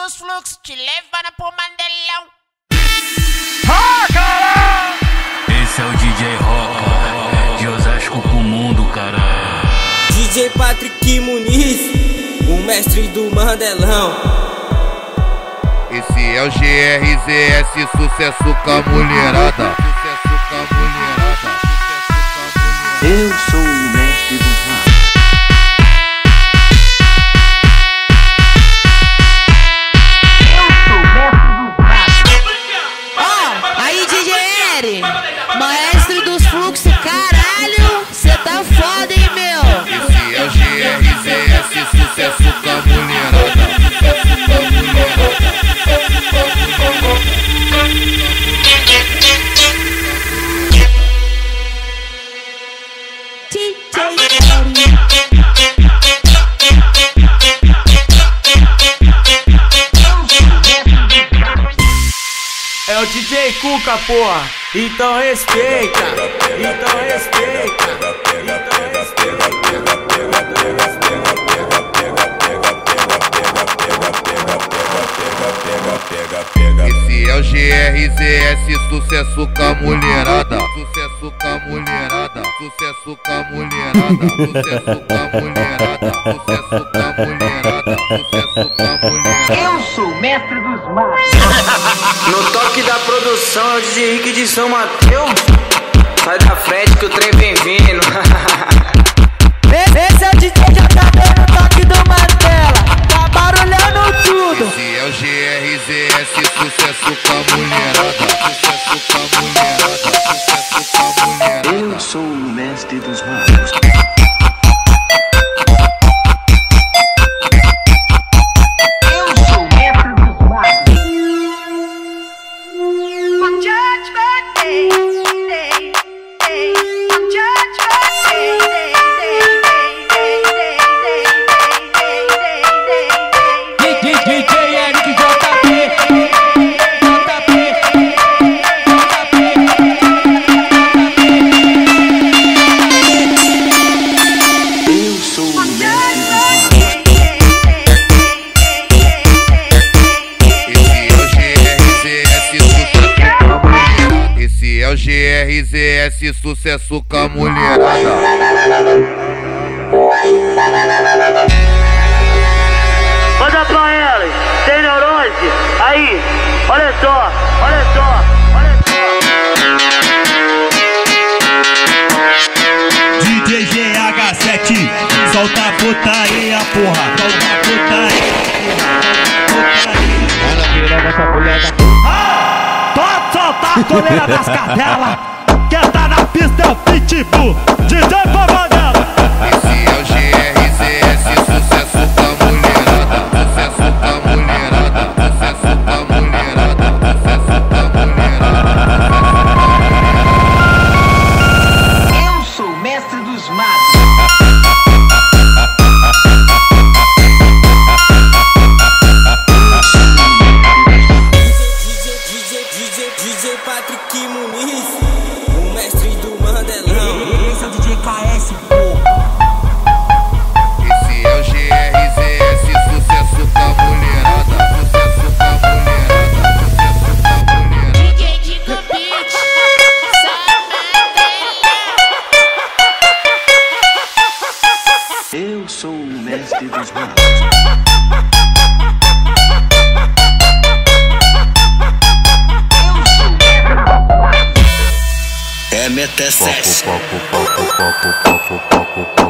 dos fluxos, te levando pro Mandelão. Esse é o DJ Roca, de Osasco pro mundo, caralho. DJ Patrick Muniz, o mestre do Mandelão. Esse é o GRZS, sucesso com a mulherada. Sucesso com a mulherada. Eu sou o mestre dos mares. Aí, DJ Eri, maestro dos fluxos, caralho, cê tá foda, hein, meu? Esse é o GRZS, sucesso com a mulherada. Sucesso com a mulherada. É o DJ Cuca, porra, então respeita, então respeita, então respeita. Esse é o GRZS, sucesso com a mulherada. Sucesso com a mulherada. Sucesso com a mulherada. Sucesso com a mulherada. Sucesso com a mulherada. Sucesso com a mulherada. Eu sou o mestre dos mares. No toque da produção é o DJ Rick de São Mateus. Sai da frente que o trem vem vindo. Esse é o DJ JB no toque do Mandela, tá barulhando tudo. Esse é o GRZS, sucesso com a mulherada. Sucesso com a mulherada. Sucesso com a mulherada. Eu sou o mestre dos mares. Eu sou o mestre dos mares. On Judgment Day, day, day. On Judgment Day, day, day, day, day, day, day, day, day, day, day. DJ Eric JP. Eu sou o mestre dos mares. Esse é o GRZS, sucesso com a mulherada. Manda pra elas, tem neurose? Aí, olha só, olha só, olha só. DJ GH7, solta a putaria, porra. Solta a putaria. Pode soltar a coleira das cadelas. Quem tá na pista é o Pitbull. DJ Pavadela. Esse é o GRZS, sucesso com a mulherada. Sucesso com a mulherada. Sucesso com a mulherada. Sucesso com a mulherada. Eu sou o mestre dos mares. DJ Patrick Muniz, o mestre do Mandelão. Esse é o DJ KS, porra. Esse é o GRZS, sucesso com a mulherada. Sucesso com a mulherada. Sucesso com a mulherada. DJ Dico Beat, Eu sou o mestre dos mares. É Meta 7. Poco, poco, poco, poco, poco, poco.